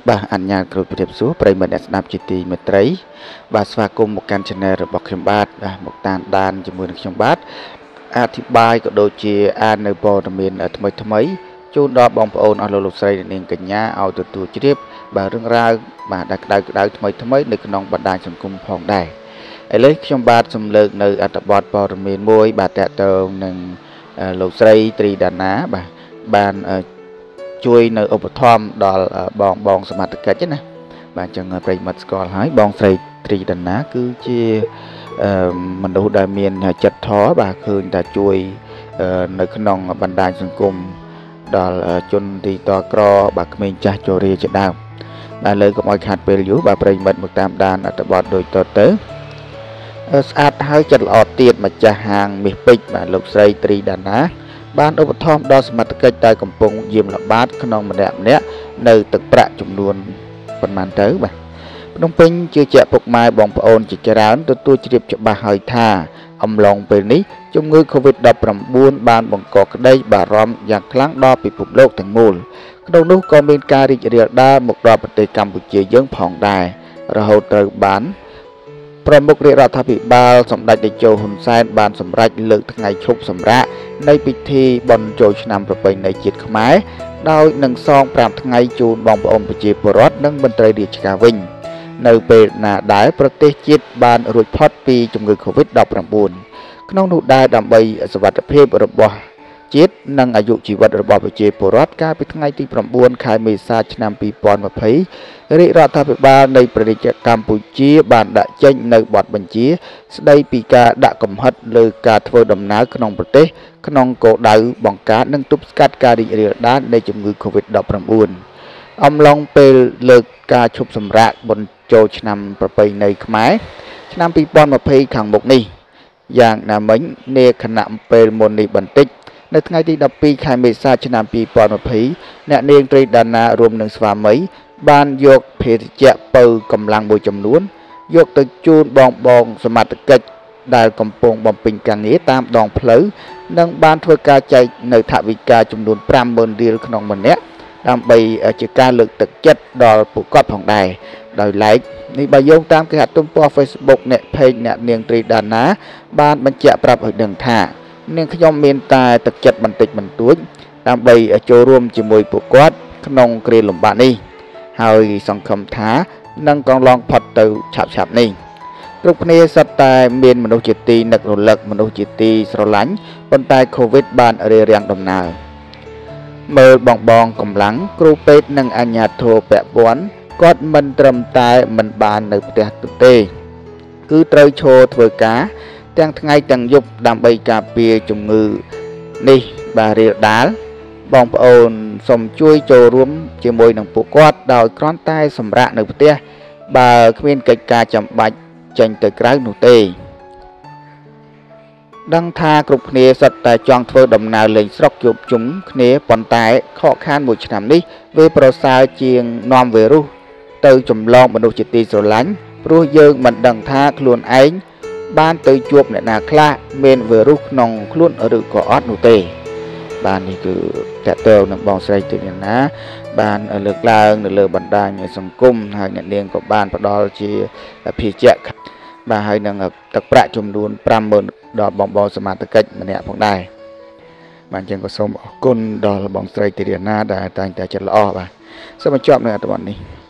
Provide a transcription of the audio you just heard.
Bah anh nhà cựu biệt số Prime Net Snap GT Metri và Svakum một can channel bọc khiêm bát một tàn đàn cho mười khiêm bát thì bài có đôi chia an nơi bò miền ở thâm mấy chôn đó bóng ôn ở lô xây nên cả nhà ao từ từ tiếp và rừng ra mà đặt đào thâm mấy được nông bật đàn trong cung phòng đài lấy khiêm bát xung lực nơi ở tập bọt bò miền môi bà tẹt tờ nâng lô xây tri đàn ná bà bàn chui nơi ô thom đò bong sầm mặt cái chứ nè bạn chẳng phải mất score hái bong xây tri đàn ná cứ chia mình đâu đại miền chật thó bà khơi ta chui nơi khăn nòng bàn đài sân cung đò chôn đi to cro bà mình cha cho ria chết đào bà lời của mọi hạt bèo dữ bà bày mật một tam đàn ở tập bọt đôi to tới sát hơi chật lọt tiền mà cha hàng miệt bịch mà lục xây tri đàn ná ban ô thom đoสมรรถកិច្ចតែកំពុងយាមល្បាតក្នុងម្នាក់ម្នាក់នៅទឹកប្រាក់ចំនួនប៉ុន្មានទៅបាទភ្នំពេញជឿជាក់ពុកម៉ែបងប្អូនជាច្រើនទទួលជ្រាបច្បាស់ហើយថាអំឡុងពេលនេះជំងឺ Covid-19 បានបង្កក្តីបារម្ភយ៉ាងខ្លាំងដល់ពិភពលោកទាំងមូលក្នុងនោះក៏មានការរីករាលដាលមកដល់ប្រទេសកម្ពុជាយើងផងដែររហូតត្រូវបានប្រមុខរាជរដ្ឋាភិបាលសម្ដេចតេជោហ៊ុនសែនបានសម្រេចលើកថ្ងៃឈប់សម្រាកនៃពិធីបុណ្យចូលឆ្នាំប្រពៃណីជាតិខ្មែរដោយនឹងសង5ថ្ងៃជូនបងប្អូនប្រជាពលរដ្ឋនិងមន្ត្រីរាជការវិញនៅពេលណាដែលប្រទេសជាតិបានរួចផុតពីជំងឺ Covid-19 ក្នុងនោះដែរដើម្បីសុវត្ថិភាពរបស់ជាតិនិងអាយុជីវិតរបស់ប្រជាពលរដ្ឋកាលពីថ្ងៃទី9ខែមេសាឆ្នាំ2020រាជរដ្ឋាភិបាលនៃប្រទេសកម្ពុជាបានដាក់ចេញនៅបទបញ្ជាស្តីពីការដាក់កំហិតលើការធ្វើដំណើរក្នុងប្រទេសក្នុងគោលដៅបង្ការនិងទប់ស្កាត់ការរីករាលដាលនៃជំងឺ Covid-19 អំឡុងពេលលើកការឈប់សម្រាកបុណ្យចូលឆ្នាំប្រពៃណីខ្មែរឆ្នាំ2020ខាងមុខនេះយ៉ាងណាមិញនាគណៈពេលមុននេះបន្តិចនៅថ្ងៃទី12ខែមេសាឆ្នាំ2020អ្នកនាងត្រីដាណារួមនឹងស្វាមីបានយកភេសជ្ជៈពៅកម្លាំងមួយចំនួនយកទៅជូនបងសមត្ថកិច្ចដែលកំពុងបំពេញការងារតាមដងផ្លូវនិងបានធ្វើការចែកនៅថវិកាចំនួន 50,000 រៀលក្នុងម្នាក់ដើម្បីជាការលើកទឹកចិត្តដល់ពួកគាត់ផងដែរដោយឡែកនេះបើយោងតាមគេហទំព័រ Facebook អ្នកเพจអ្នកនាងត្រីដាណាបានបញ្ជាក់ប្រាប់ឲ្យដឹងថានាងខ្ញុំមានតែទឹកចិត្តបន្តិចបន្តួចដើម្បីចូលរួមជាមួយពួកគាត់ក្នុងគ្រាលំបាកនេះហើយសង្ឃឹមថានឹងកន្លងផុតទៅឆាប់នេះគ្រប់គ្នាសុទ្ធតែមានមនុស្សជាទីនឹករលឹកមនុស្សជាទីស្រឡាញ់ប៉ុន្តែ Covid បានរារាំងដំណើរមើលបងកម្លាំងគ្រូពេទ្យនិងអាជ្ញាធរពាក់ព័ន្ធគាត់មិនត្រឹមតែមិនបាននៅផ្ទះទេគឺត្រូវឈរធ្វើការទាំងថ្ងៃទាំងយប់ដើម្បីការពារជំងឺនេះបាទរាលដាលបងប្អូនសូមជួយចូលរួមជាមួយនឹងពួកគាត់ដោយគ្រាន់តែសម្រាកនៅផ្ទះបើគ្មានកិច្ចការចាំបាច់ចេញទៅក្រៅនោះទេដឹងថាគ្រប់គ្នាសុទ្ធតែចង់ធ្វើដំណើរលេងស្រុកជួបជុំគ្នាប៉ុន្តែខកខានមួយឆ្នាំនេះវាប្រសើរជាងនាំវីរុសទៅចម្លងមនុស្សជាទីស្រឡាញ់ព្រោះយើងមិនដឹងថាខ្លួនឯងបានទៅជួបអ្នកណាខ្លះមានវីរុសក្នុងខ្លួនឬក៏អត់នោះទេបាននេះគឺតើតើនឹងបងស្រីទីណាបានលើកឡើងនៅលើបណ្ដាញសង្គមហើយអ្នកនាងក៏បានផ្ដល់ជាភេសជ្ជៈបាទហើយនឹងទឹកប្រាក់ចំនួន 50,000 ដល់បងសមាជិកម្នាក់ផងដែរបាទអញ្ចឹងក៏សូមអរគុណដល់បងស្រីទីណាដែលតែងតែចិត្តល្អបាទសូមបញ្ចប់នៅអត្ថបទនេះ